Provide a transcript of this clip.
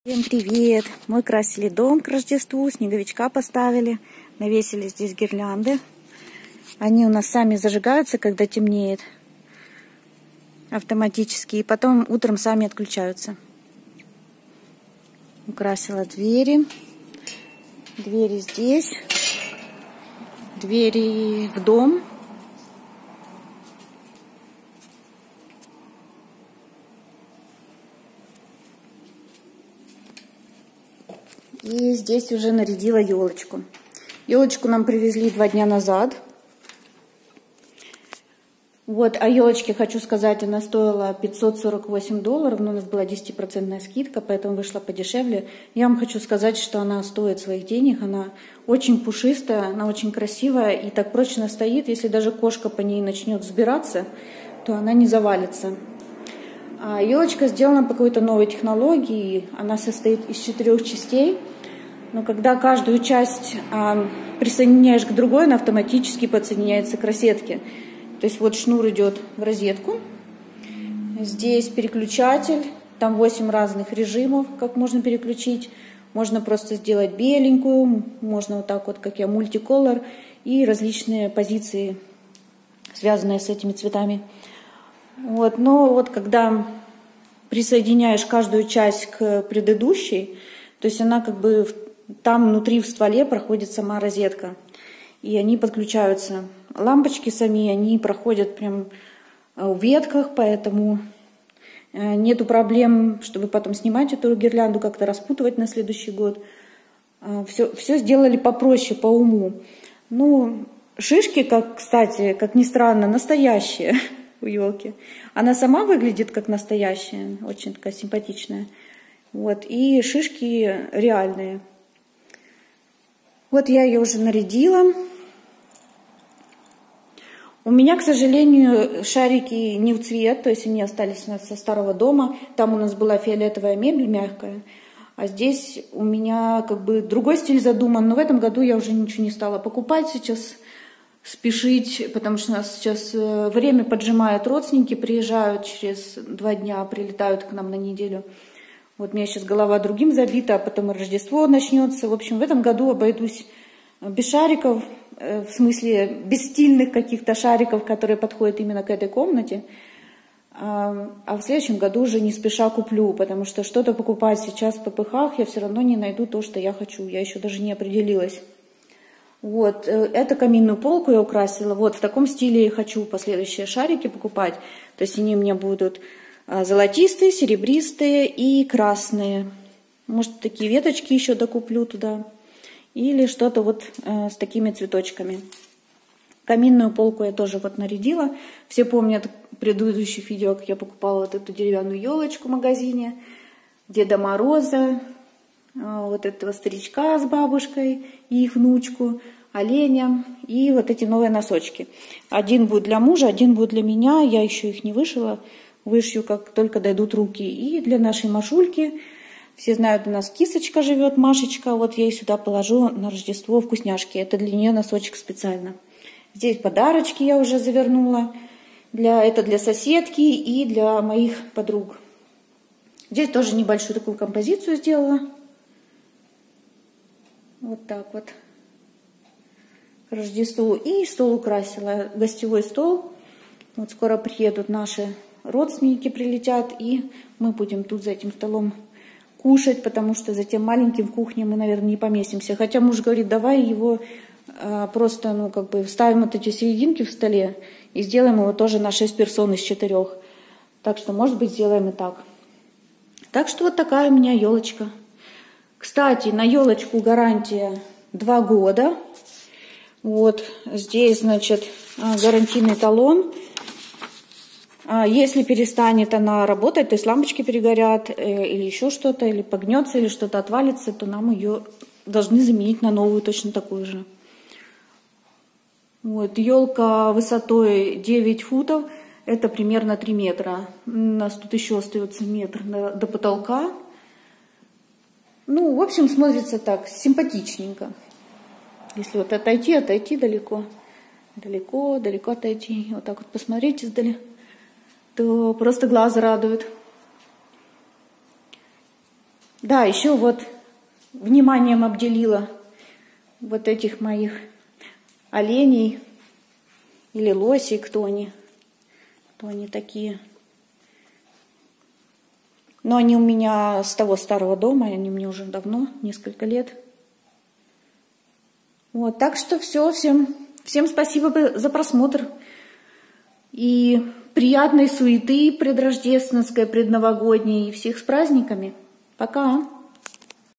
Всем привет! Мы красили дом к Рождеству, снеговичка поставили, навесили здесь гирлянды. Они у нас сами зажигаются, когда темнеет, автоматически, и потом утром сами отключаются. Украсила двери. Двери здесь, двери в дом. И здесь уже нарядила елочку. Елочку нам привезли 2 дня назад. Вот, о елочке хочу сказать, она стоила $548, но у нас была 10% скидка, поэтому вышла подешевле. Я вам хочу сказать, что она стоит своих денег, она очень пушистая, она очень красивая и так прочно стоит. Если даже кошка по ней начнет взбираться, то она не завалится. Елочка сделана по какой-то новой технологии, она состоит из 4 частей. Но когда каждую часть присоединяешь к другой, она автоматически подсоединяется к розетке. То есть вот шнур идет в розетку. Здесь переключатель. Там 8 разных режимов, как можно переключить. Можно просто сделать беленькую, можно вот так вот, как я, мультиколор. И различные позиции, связанные с этими цветами. Вот. Но вот когда присоединяешь каждую часть к предыдущей, то есть она как бы там внутри в стволе проходит сама розетка. И они подключаются. Лампочки сами, они проходят прям в ветках, поэтому нету проблем, чтобы потом снимать эту гирлянду, как-то распутывать на следующий год. Все сделали попроще, по уму. Ну, шишки, кстати, как ни странно, настоящие у елки. Она сама выглядит как настоящая, очень такая симпатичная. Вот, и шишки реальные. Вот я ее уже нарядила. У меня, к сожалению, шарики не в цвет, то есть они остались у нас со старого дома. Там у нас была фиолетовая мебель мягкая, а здесь у меня как бы другой стиль задуман. Но в этом году я уже ничего не стала покупать сейчас, спешить, потому что у нас сейчас время поджимает, родственники приезжают через 2 дня, прилетают к нам на неделю. Вот у меня сейчас голова другим забита, а потом и Рождество начнется. В общем, в этом году обойдусь без шариков, в смысле без стильных каких-то шариков, которые подходят именно к этой комнате. А в следующем году уже не спеша куплю, потому что что-то покупать сейчас в ППХ я все равно не найду то, что я хочу. Я еще даже не определилась. Вот, эту каминную полку я украсила. Вот в таком стиле я хочу последующие шарики покупать. То есть они у меня будут золотистые, серебристые и красные. Может, такие веточки еще докуплю туда. Или что-то вот с такими цветочками. Каминную полку я тоже вот нарядила. Все помнят в предыдущих видео, как я покупала вот эту деревянную елочку в магазине. Деда Мороза, вот этого старичка с бабушкой и их внучку, оленя. И вот эти новые носочки. Один будет для мужа, один будет для меня. Я еще их не вышила. Вышью, как только дойдут руки. И для нашей Машульки. Все знают, у нас кисочка живет, Машечка. Вот я ей сюда положу на Рождество вкусняшки. Это для нее носочек специально. Здесь подарочки я уже завернула. Это для соседки и для моих подруг. Здесь тоже небольшую такую композицию сделала. Вот так вот. К Рождеству. И стол украсила. Гостевой стол. Вот скоро приедут наши родственники, прилетят. И мы будем тут за этим столом кушать, потому что за тем маленьким в кухне мы, наверное, не поместимся. Хотя муж говорит, давай его просто, ну, как бы вставим вот эти серединки в столе и сделаем его тоже на 6 персон из 4. Так что, может быть, сделаем и так. Так что вот такая у меня елочка. Кстати, на елочку гарантия 2 года. Вот здесь, значит, гарантийный талон. Если перестанет она работать, то есть лампочки перегорят, или еще что-то, или погнется, или что-то отвалится, то нам ее должны заменить на новую, точно такую же. Вот, елка высотой 9 футов, это примерно 3 метра. У нас тут еще остается метр до потолка. Ну, в общем, смотрится так, симпатичненько. Если вот отойти далеко, далеко отойти, вот так вот посмотреть издали, то просто глаз радует. Да, еще вот вниманием обделила вот этих моих оленей или лосей, кто они такие. Но они у меня с того старого дома, они мне уже давно, несколько лет. Вот, так что все, всем спасибо за просмотр. И приятной суеты предрождественской, предновогодней. И всех с праздниками. Пока!